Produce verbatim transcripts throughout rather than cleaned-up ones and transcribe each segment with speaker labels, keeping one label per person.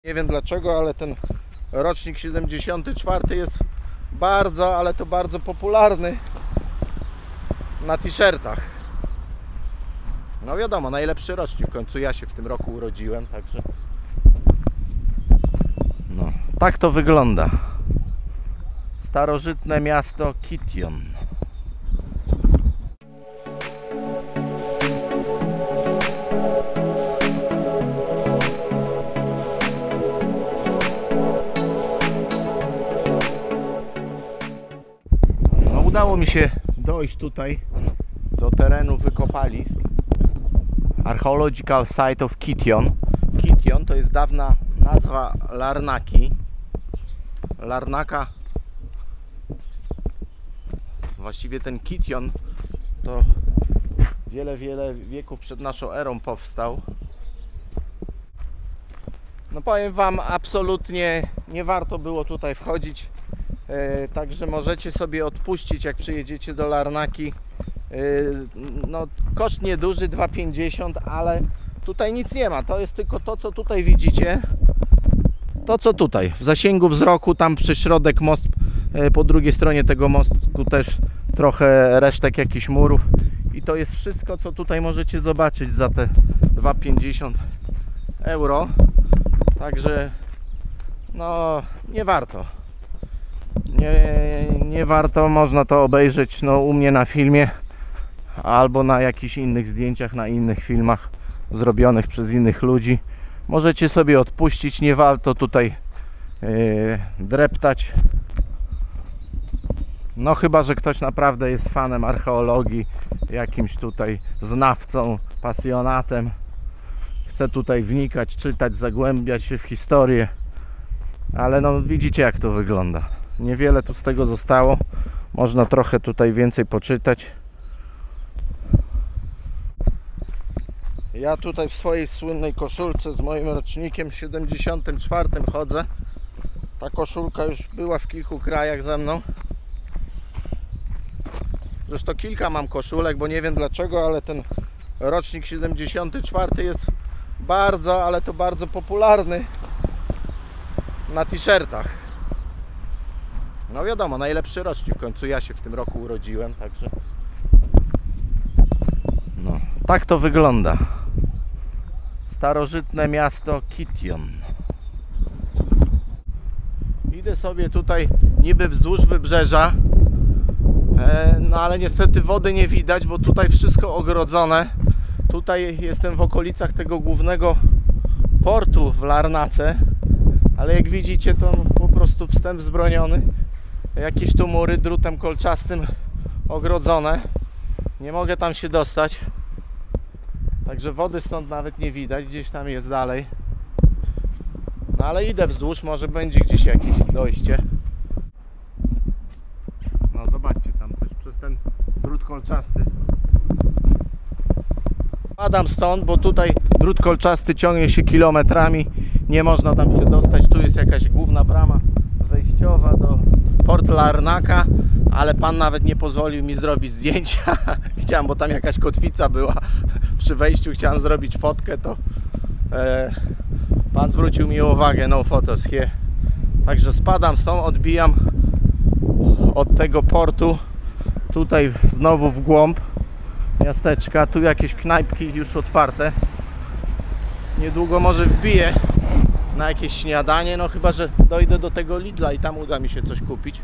Speaker 1: Nie wiem dlaczego, ale ten rocznik siedemdziesiąty czwarty jest bardzo, ale to bardzo popularny na t-shirtach. No wiadomo, najlepszy rocznik, w końcu ja się w tym roku urodziłem, także no, tak to wygląda. Starożytne miasto Kition. No, udało mi się dojść tutaj do terenu wykopalisk Archaeological Site of Kition. Kition to jest dawna nazwa Larnaki. Larnaka, właściwie ten Kition to wiele, wiele wieków przed naszą erą powstał. No powiem wam, absolutnie nie warto było tutaj wchodzić, e, także możecie sobie odpuścić, jak przyjedziecie do Larnaki. e, no koszt nieduży, dwa pięćdziesiąt, ale tutaj nic nie ma, to jest tylko to, co tutaj widzicie. To co tutaj, w zasięgu wzroku, tam przy środek most, po drugiej stronie tego mostu też trochę resztek jakichś murów. I to jest wszystko, co tutaj możecie zobaczyć za te dwa pięćdziesiąt euro. Także no nie warto. Nie, nie warto, można to obejrzeć no, u mnie na filmie albo na jakichś innych zdjęciach, na innych filmach zrobionych przez innych ludzi. Możecie sobie odpuścić, nie warto tutaj yy, dreptać. No chyba, że ktoś naprawdę jest fanem archeologii, jakimś tutaj znawcą, pasjonatem. Chce tutaj wnikać, czytać, zagłębiać się w historię. Ale no widzicie, jak to wygląda. Niewiele tu z tego zostało. Można trochę tutaj więcej poczytać. Ja tutaj w swojej słynnej koszulce z moim rocznikiem siedemdziesiątym czwartym chodzę. Ta koszulka już była w kilku krajach ze mną. Zresztą kilka mam koszulek, bo nie wiem dlaczego, ale ten rocznik siedemdziesiąty czwarty jest bardzo, ale to bardzo popularny na t-shirtach. No wiadomo, najlepszy rocznik, w końcu ja się w tym roku urodziłem, także no, tak to wygląda. Starożytne miasto Kition. Idę sobie tutaj niby wzdłuż wybrzeża, no ale niestety wody nie widać, bo tutaj wszystko ogrodzone. Tutaj jestem w okolicach tego głównego portu w Larnace, ale jak widzicie, to po prostu wstęp wzbroniony. Jakieś tu mury drutem kolczastym ogrodzone. Nie mogę tam się dostać. Także wody stąd nawet nie widać, gdzieś tam jest dalej. No ale idę wzdłuż, może będzie gdzieś jakieś dojście. No zobaczcie, tam coś przez ten drut kolczasty. Padam stąd, bo tutaj drut kolczasty ciągnie się kilometrami. Nie można tam się dostać. Tu jest jakaś główna brama wejściowa do Port Larnaka, ale pan nawet nie pozwolił mi zrobić zdjęcia. Chciałem, bo tam jakaś kotwica była przy wejściu, chciałem zrobić fotkę, to e, pan zwrócił mi uwagę, no photos here. Także spadam stąd, odbijam od tego portu tutaj znowu w głąb miasteczka. Tu jakieś knajpki już otwarte. Niedługo może wbiję na jakieś śniadanie, no chyba że dojdę do tego Lidla i tam uda mi się coś kupić.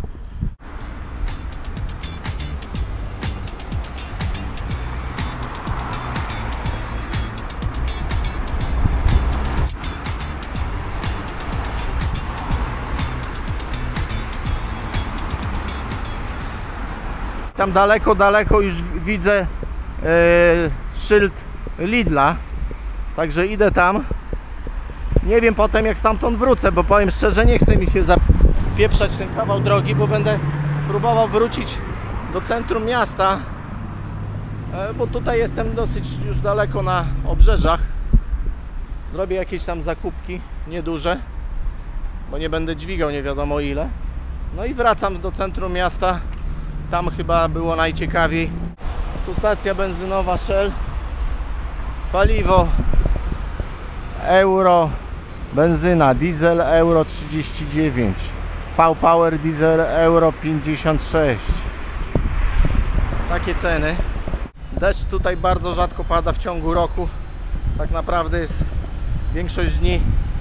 Speaker 1: Tam daleko, daleko już widzę yy, szyld Lidla, także idę tam. Nie wiem potem, jak stamtąd wrócę, bo powiem szczerze, nie chce mi się zapieprzać ten kawał drogi, bo będę próbował wrócić do centrum miasta, yy, bo tutaj jestem dosyć już daleko na obrzeżach. Zrobię jakieś tam zakupki nieduże, bo nie będę dźwigał nie wiadomo ile. No i wracam do centrum miasta. Tam chyba było najciekawiej. Tu stacja benzynowa Shell. Paliwo euro benzyna, diesel euro trzydzieści dziewięć, V-Power diesel euro pięćdziesiąt sześć. Takie ceny. Deszcz tutaj bardzo rzadko pada w ciągu roku. Tak naprawdę jest większość dni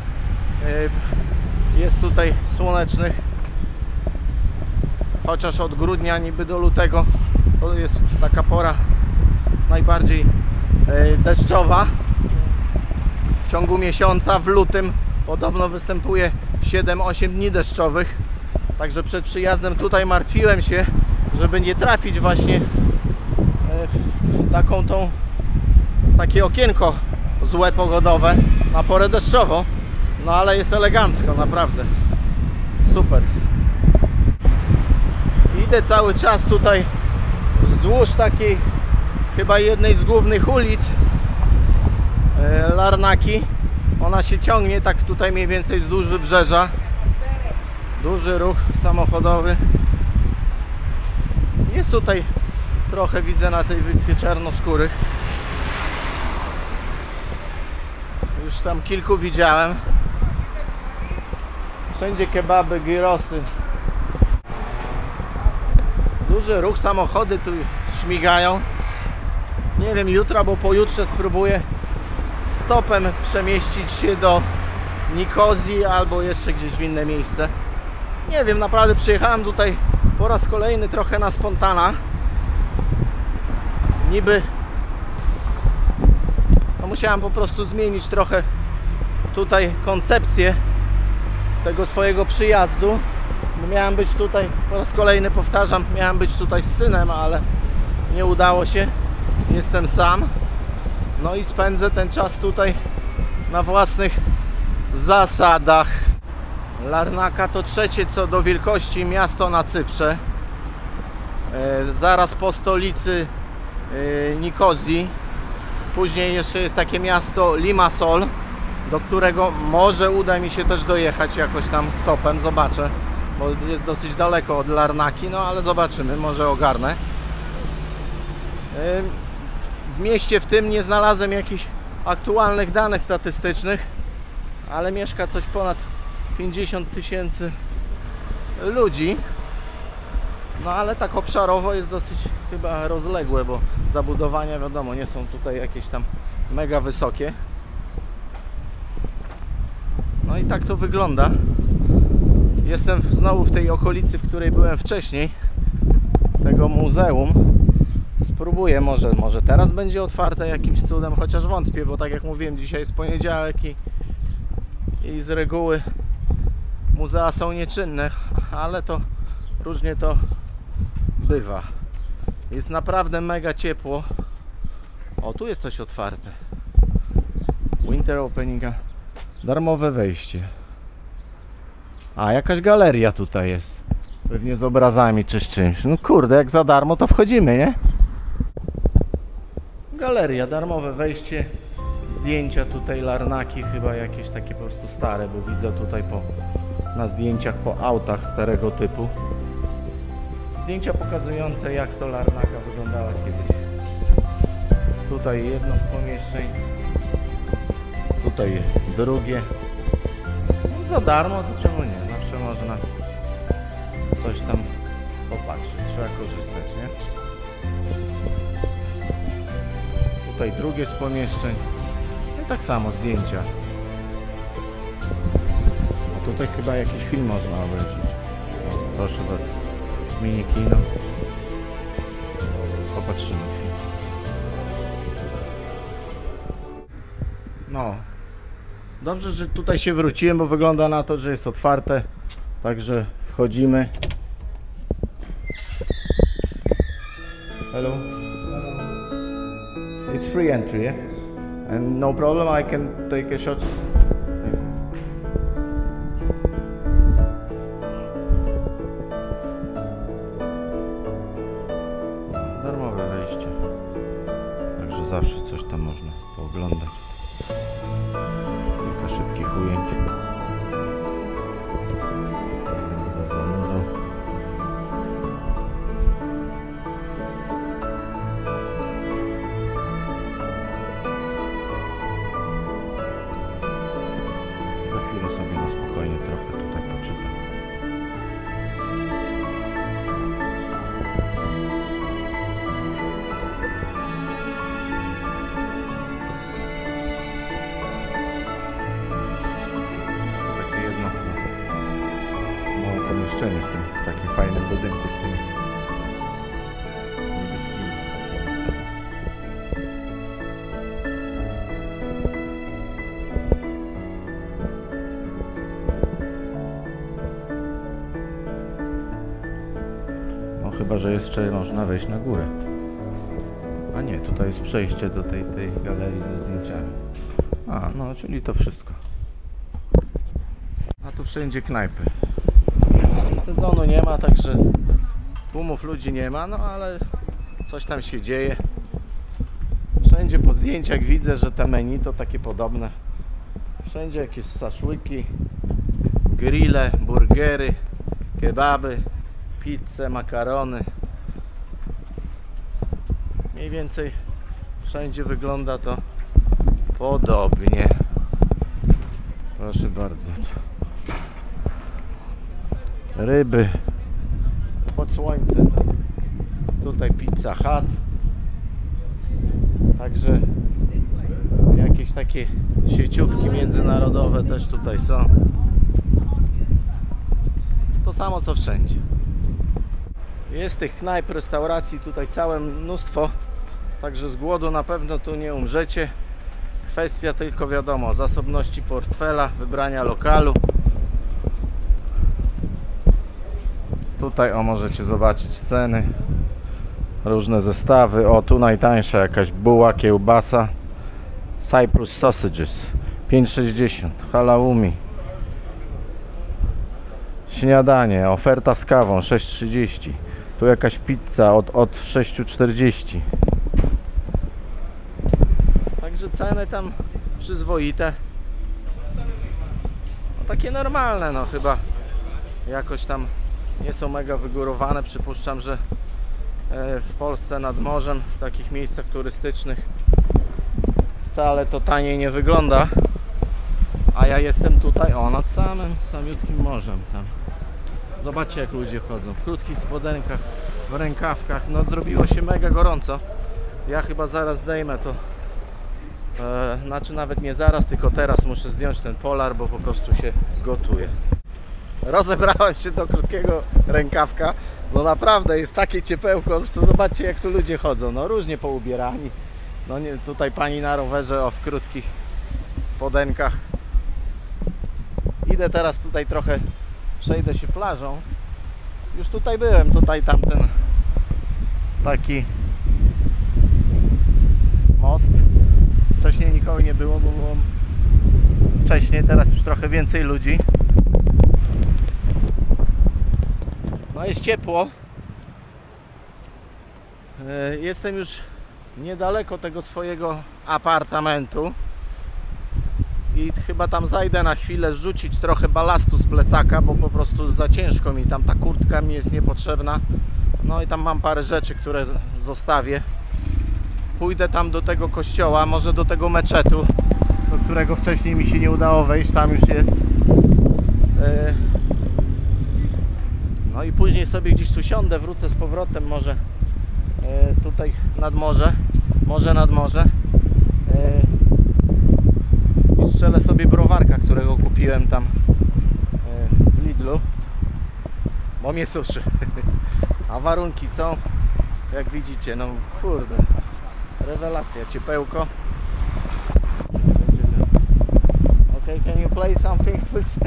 Speaker 1: jest tutaj słonecznych. Chociaż od grudnia niby do lutego to jest taka pora najbardziej deszczowa. W ciągu miesiąca, w lutym podobno występuje siedem osiem dni deszczowych. Także przed przyjazdem tutaj martwiłem się, żeby nie trafić właśnie w taką tą, w takie okienko złe pogodowe na porę deszczową. No ale jest elegancko, naprawdę. Super. Idę cały czas tutaj wzdłuż takiej chyba jednej z głównych ulic Larnaki. Ona się ciągnie tak tutaj mniej więcej wzdłuż wybrzeża. Duży ruch samochodowy. Jest tutaj trochę, widzę, na tej wyspie czarnoskórych. Już tam kilku widziałem. Wszędzie kebaby, gyrosy. Duży ruch, samochody tu śmigają. Nie wiem, jutro albo pojutrze spróbuję stopem przemieścić się do Nikozji albo jeszcze gdzieś w inne miejsce. Nie wiem, naprawdę przyjechałem tutaj po raz kolejny trochę na spontana. Niby no musiałem po prostu zmienić trochę tutaj koncepcję tego swojego przyjazdu. Miałem być tutaj, po raz kolejny powtarzam, miałem być tutaj z synem, ale nie udało się. Jestem sam. No i spędzę ten czas tutaj na własnych zasadach. Larnaka to trzecie co do wielkości miasto na Cyprze. E, zaraz po stolicy e, Nikozji. Później jeszcze jest takie miasto Limassol, do którego może uda mi się też dojechać jakoś tam stopem, zobaczę, bo jest dosyć daleko od Larnaki, no ale zobaczymy, może ogarnę. W mieście w tym nie znalazłem jakichś aktualnych danych statystycznych, ale mieszka coś ponad pięćdziesiąt tysięcy ludzi. No ale tak obszarowo jest dosyć chyba rozległe, bo zabudowania, wiadomo, nie są tutaj jakieś tam mega wysokie. No i tak to wygląda. Jestem znowu w tej okolicy, w której byłem wcześniej, tego muzeum. Spróbuję, może, może teraz będzie otwarte jakimś cudem, chociaż wątpię, bo tak jak mówiłem, dzisiaj jest poniedziałek i, i z reguły muzea są nieczynne, ale to różnie to bywa. Jest naprawdę mega ciepło. O, tu jest coś otwarte. Winter opening. Darmowe wejście. A, jakaś galeria tutaj jest. Pewnie z obrazami czy z czymś. No kurde, jak za darmo to wchodzimy, nie? Galeria, darmowe wejście. Zdjęcia tutaj Larnaki, chyba jakieś takie po prostu stare, bo widzę tutaj po, na zdjęciach po autach starego typu. Zdjęcia pokazujące, jak to Larnaka wyglądała kiedyś. Tutaj jedno z pomieszczeń. Tutaj drugie. No, za darmo, to czemu nie? Zawsze można coś tam popatrzeć. Trzeba korzystać, nie? Tutaj drugie z pomieszczeń. No i tak samo zdjęcia. A tutaj chyba jakiś film można obejrzeć. O, proszę bardzo. Mini kino. Popatrzymy film. No. Dobrze, że tutaj się wróciłem, bo wygląda na to, że jest otwarte. Także wchodzimy. Hello. It's free entry, yeah? And no problem, I can take a shot. Darmowe wejście. Także zawsze coś tam można pooglądać. Kilka szybkich ujęć. Bez zanudzą. doświadczenie w tym takim fajnym budynku z tymi niebieskimi. No chyba, że jeszcze można wejść na górę. A nie, tutaj jest przejście do tej, tej galerii ze zdjęciami. A, no, czyli to wszystko. A tu wszędzie knajpy. Sezonu nie ma, także tłumów ludzi nie ma, no ale coś tam się dzieje. Wszędzie po zdjęciach widzę, że te menu to takie podobne. Wszędzie jakieś szaszłyki, grille, burgery, kebaby, pizze, makarony. Mniej więcej wszędzie wygląda to podobnie. Proszę bardzo. Ryby pod słońcem. Tutaj Pizza Hut. Także jakieś takie sieciówki międzynarodowe też tutaj są. To samo co wszędzie. Jest tych knajp, restauracji tutaj całe mnóstwo. Także z głodu na pewno tu nie umrzecie. Kwestia tylko wiadomo, zasobności portfela, wybrania lokalu. Tutaj o, możecie zobaczyć ceny, różne zestawy. O, tu najtańsza jakaś buła, kiełbasa Cyprus Sausages pięć sześćdziesiąt, halloumi. Śniadanie, oferta z kawą sześć trzydzieści. Tu jakaś pizza od, od sześć czterdzieści. Także ceny tam przyzwoite. No, takie normalne, no chyba jakoś tam nie są mega wygórowane. Przypuszczam, że w Polsce nad morzem, w takich miejscach turystycznych wcale to taniej nie wygląda. A ja jestem tutaj, o, nad samym samiutkim morzem tam. Zobaczcie, jak ludzie chodzą w krótkich spodenkach, w rękawkach. No zrobiło się mega gorąco. Ja chyba zaraz zdejmę to. E, znaczy nawet nie zaraz, tylko teraz muszę zdjąć ten polar, bo po prostu się gotuje. Rozebrałem się do krótkiego rękawka. No naprawdę jest takie ciepełko, zresztą zobaczcie, jak tu ludzie chodzą. No różnie poubierani. No nie, tutaj pani na rowerze, o, w krótkich spodenkach. Idę teraz tutaj trochę, przejdę się plażą. Już tutaj byłem, tutaj tamten taki most. Wcześniej nikogo nie było, bo było wcześniej, teraz już trochę więcej ludzi. No jest ciepło. Jestem już niedaleko tego swojego apartamentu i chyba tam zajdę na chwilę zrzucić trochę balastu z plecaka, bo po prostu za ciężko mi tam, ta kurtka mi jest niepotrzebna. No i tam mam parę rzeczy, które zostawię. Pójdę tam do tego kościoła, może do tego meczetu, do którego wcześniej mi się nie udało wejść, tam już jest. No i później sobie gdzieś tu siądę, wrócę z powrotem może tutaj nad morze, może nad morze i strzelę sobie browarka, którego kupiłem tam w Lidlu, bo mnie suszy. A warunki są, jak widzicie, no kurde, rewelacja, ciepełko. Okay, can you play something, please?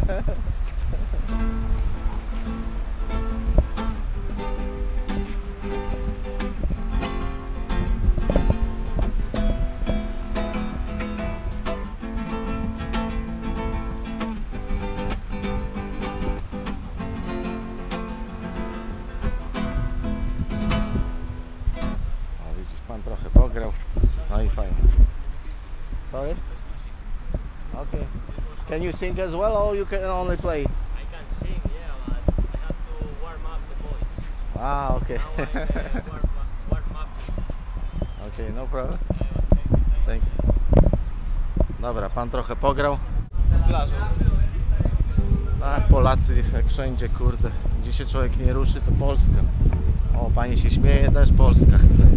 Speaker 1: Trochę pograł, no i fajnie. Sorry? Okay. Can you sing as well, or you can only play?
Speaker 2: I can sing, yeah, but I have to warm up the voice.
Speaker 1: Ah, okay.
Speaker 2: Now I, uh, warm, up, warm up.
Speaker 1: Okay, no problem. Thank you. Dobra, pan trochę pograł.
Speaker 2: Plażą.
Speaker 1: Tak, Polacy jak wszędzie, kurde. Gdzie się człowiek nie ruszy, to Polska. O, pani się śmieje, też Polska.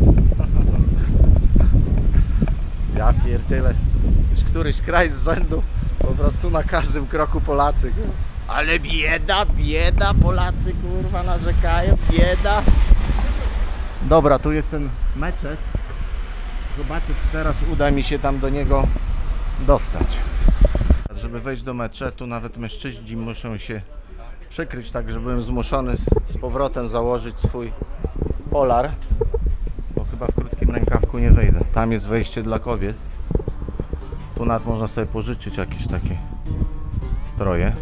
Speaker 1: Ja pierdzielę. Już któryś kraj z rzędu, po prostu na każdym kroku Polacy. Ale bieda, bieda, Polacy kurwa narzekają, bieda. Dobra, tu jest ten meczet. Zobaczę, czy teraz uda mi się tam do niego dostać. Żeby wejść do meczetu, nawet mężczyźni muszą się przykryć, tak że byłem zmuszony z powrotem założyć swój polar, bo chyba w krótkim rękawku nie wejdę. Tam jest wejście dla kobiet. Tu nawet można sobie pożyczyć jakieś takie stroje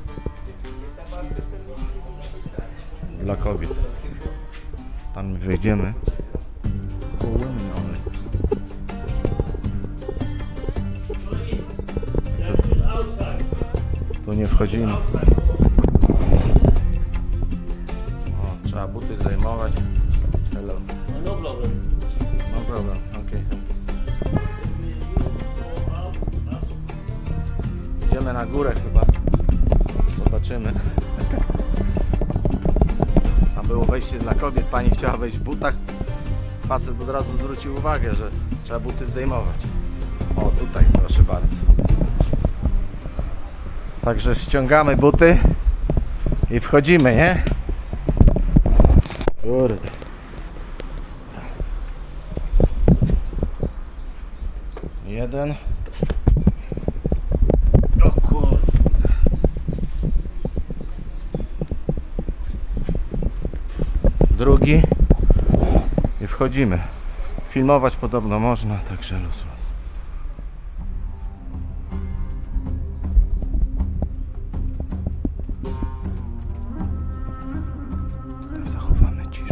Speaker 1: dla kobiet. Tam wejdziemy. Tu nie wchodzimy. O, trzeba buty zdejmować. Hello.
Speaker 2: No problem.
Speaker 1: No problem, okej. Idziemy na górę chyba. Zobaczymy. A było wejście dla kobiet. Pani chciała wejść w butach. Facet od razu zwrócił uwagę, że trzeba buty zdejmować. O, tutaj proszę bardzo. Także ściągamy buty i wchodzimy, nie? Kurde. Jeden. O kurde. Drugi. I wchodzimy. Filmować podobno można, także rozumiem. Tutaj zachowamy ciszę.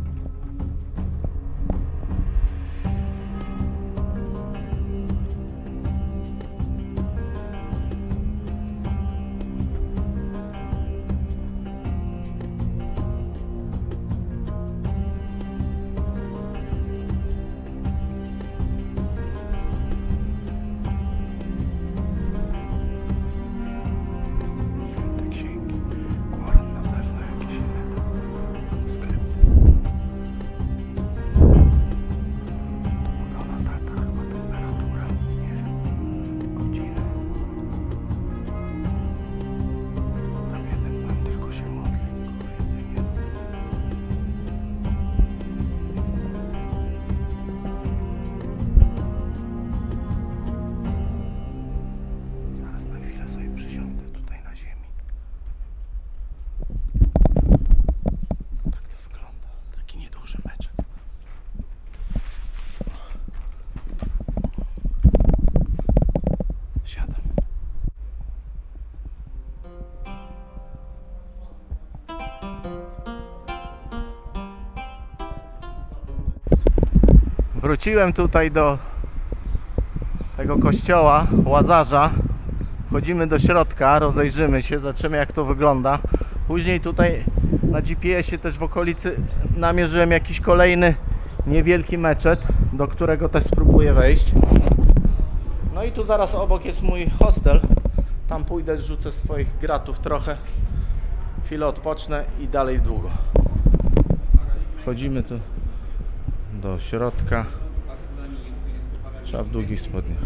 Speaker 1: Wróciłem tutaj do tego kościoła Łazarza. Wchodzimy do środka, rozejrzymy się, zobaczymy jak to wygląda. Później tutaj na G P S ie też w okolicy namierzyłem jakiś kolejny niewielki meczet, do którego też spróbuję wejść. No i tu zaraz obok jest mój hostel. Tam pójdę, zrzucę swoich gratów trochę, chwilę odpocznę i dalej w długo. Wchodzimy tu do środka. Trzeba w długich spodniach.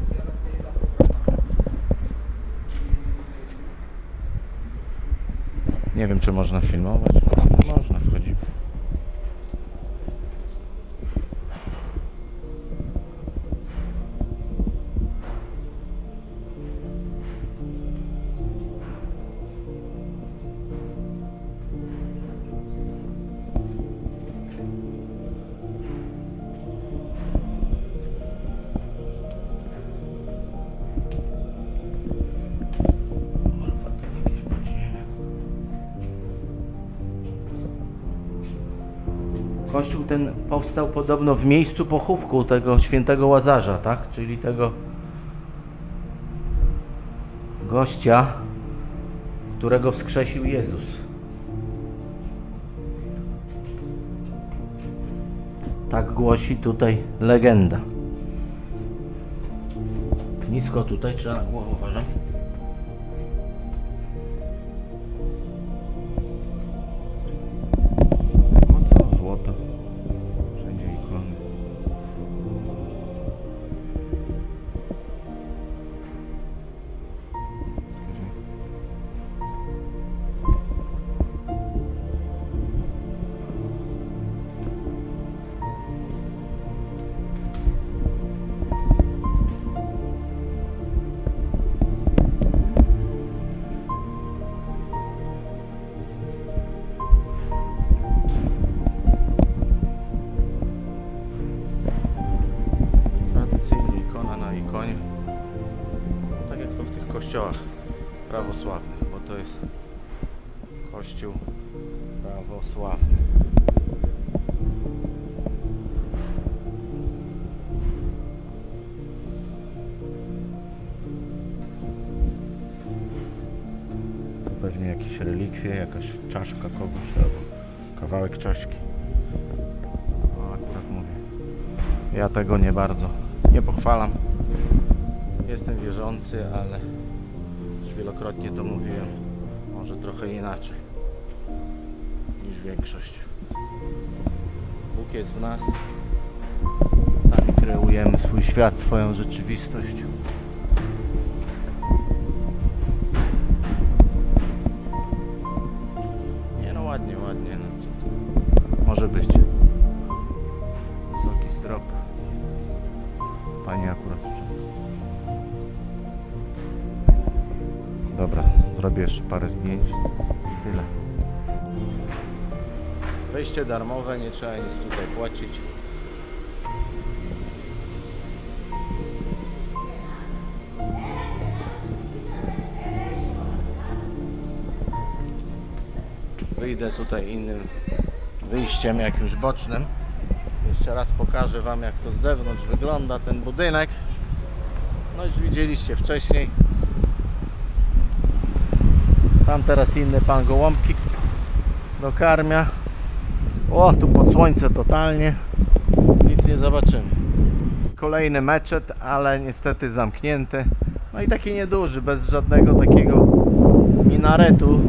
Speaker 1: Nie wiem, czy można filmować. Można, wchodzimy. Kościół ten powstał podobno w miejscu pochówku tego świętego Łazarza, tak? Czyli tego gościa, którego wskrzesił Jezus. Tak głosi tutaj legenda. Nisko tutaj, trzeba na głowę uważać. prawosławnych, bo to jest kościół prawosławny. Pewnie jakieś relikwie, jakaś czaszka kogoś albo kawałek czaszki. O, akurat mówię. Ja tego nie bardzo nie pochwalam. Jestem wierzący, ale już wielokrotnie to mówiłem. Może trochę inaczej niż większość. Bóg jest w nas. Sami kreujemy swój świat, swoją rzeczywistość. Nie no, ładnie, ładnie. No, co to może być? Wysoki strop. Pani akurat. Dobra, zrobię jeszcze parę zdjęć. Tyle. Wejście darmowe, nie trzeba nic tutaj płacić. Wyjdę tutaj innym wyjściem, jakimś bocznym. Jeszcze raz pokażę wam, jak to z zewnątrz wygląda ten budynek. No już widzieliście wcześniej. Tam teraz inny pan gołąbki dokarmia. O, tu pod słońce totalnie. Nic nie zobaczymy. Kolejny meczet, ale niestety zamknięty. No i taki nieduży, bez żadnego takiego minaretu.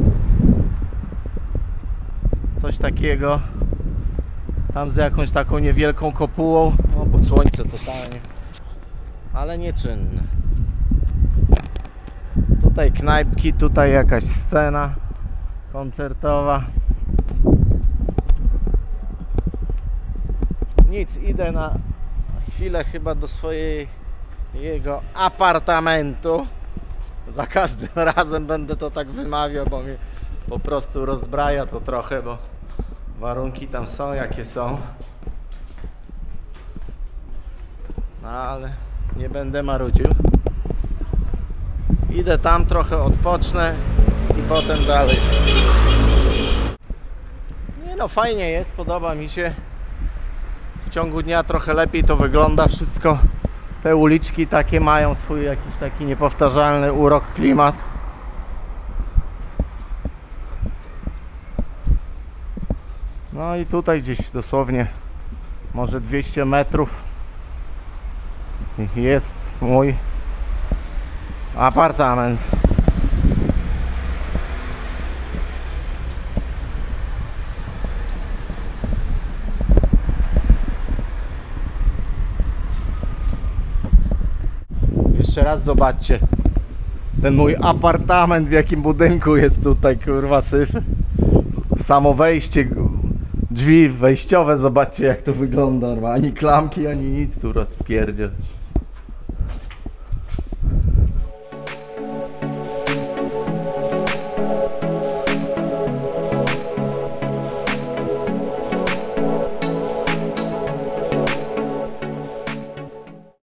Speaker 1: Coś takiego. Tam z jakąś taką niewielką kopułą. O, pod słońce totalnie. Ale nieczynny. Tutaj knajpki, tutaj jakaś scena koncertowa. Nic, idę na chwilę chyba do swojego apartamentu. Za każdym razem będę to tak wymawiał, bo mnie po prostu rozbraja to trochę, bo warunki tam są jakie są. No ale nie będę marudził. Idę tam, trochę odpocznę i potem dalej. Nie no, fajnie jest, podoba mi się. W ciągu dnia trochę lepiej to wygląda wszystko. Te uliczki takie mają swój jakiś taki niepowtarzalny urok, klimat. No i tutaj gdzieś dosłownie może dwieście metrów jest mój apartament. Jeszcze raz zobaczcie ten mój apartament, w jakim budynku jest tutaj, kurwa, syf. Samo wejście, drzwi wejściowe, zobaczcie jak to wygląda. Ani klamki, ani nic tu rozpierdziel.